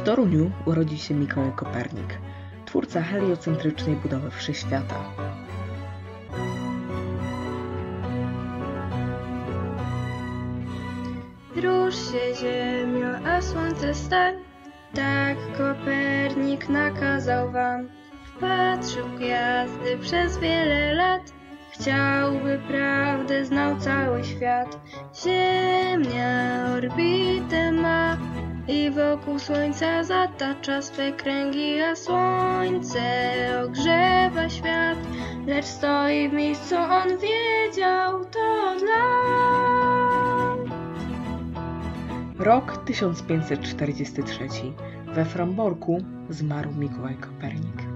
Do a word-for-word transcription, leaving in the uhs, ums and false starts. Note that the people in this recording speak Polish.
Toruniu urodził się Mikołaj Kopernik, twórca heliocentrycznej budowy wszechświata. Rusz się ziemio, a słońce stań, tak Kopernik nakazał wam. Wpatrzył gwiazdy przez wiele lat, chciałby prawdę znał cały świat. Ziemia orbitę ma i wokół słońca zatacza swe kręgi, a słońce ogrzewa świat. Lecz stoi w miejscu, on wiedział to dla. Rok tysiąc pięćset czterdziesty trzeci. We Fromborku zmarł Mikołaj Kopernik.